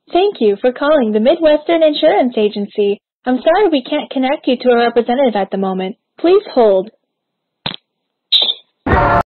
Thank you for calling the Midwestern Insurance Agency. I'm sorry we can't connect you to a representative at the moment. Please hold.